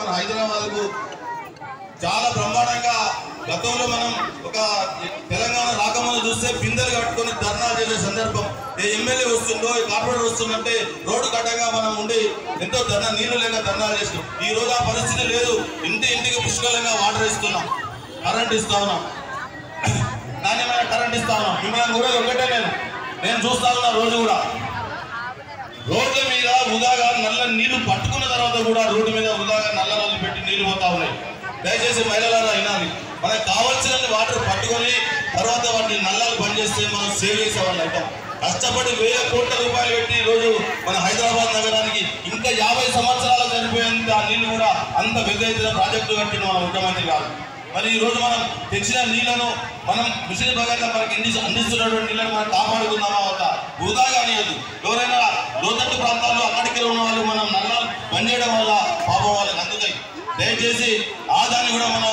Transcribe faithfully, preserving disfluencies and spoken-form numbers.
మన హైదరాబాద్కు చాలా బ్రహ్మాండంగా గతంలో మనం ఒక తెలంగాణ రాకముందు చూస్తే బిందెలు కట్టుకొని ధర్నాలు చేసే సందర్భం ఏ ఎమ్మెల్యే వస్తుందో ఈ కార్పొరేటర్ వస్తుందంటే రోడ్డు కట్టంగా మనం ఉండి ఎంతో ధర్నా నీళ్లు లేక ధర్నాలు చేస్తున్నాం. ఈ రోజు ఆ పరిస్థితి లేదు. ఇంటి ఇంటికి పుష్కలంగా వాటర్ ఇస్తున్నాం, కరెంట్ ఇస్తా ఉన్నాం, నాణ్యమైన కరెంట్ ఇస్తా ఉన్నాం. మిమ్మల్ని కూడా ఒకటే నేను నేను చూస్తా ఉన్నా రోజు కూడా రోడ్ల మీద వృధాగా నల్ల నీళ్లు పట్టుకున్న తర్వాత కూడా రోడ్డు మీద వృధాగా నల్ల రోజులు పెట్టి నీళ్లు పోతా ఉన్నాయి. దయచేసి మహిళలారా అయినాలి, మనకు కావాల్సిన వాటర్ పట్టుకొని తర్వాత వాటిని నల్లాలు బంద్ చేస్తే మనం సేవ్ చేసేవాళ్ళు అవుతాం. కష్టపడి వేల కోట్ల రూపాయలు పెట్టి ఈరోజు మన హైదరాబాద్ నగరానికి ఇంకా యాభై సంవత్సరాలు చనిపోయేంత ఆ నీళ్లు కూడా అంత పెద్ద ఎత్తున ప్రాజెక్టు కట్టిన మన ముఖ్యమంత్రి కాదు. మరి ఈ రోజు మనం తెచ్చిన నీళ్లను మనం మిషన్ భాగంగా మనకి ఇండి అందిస్తున్నటువంటి నీళ్ళను మనం కాపాడుకుందామా ఒక వృధాగా అనేది ఎవరైనా లోతట్టు ప్రాంతాల్లో అక్కడికి ఉన్న వాళ్ళు మనం నల్లాలు బంద్ చేయడం వల్ల పాపం వాళ్ళకి అందుతాయి. దయచేసి ఆ దాన్ని కూడా మనం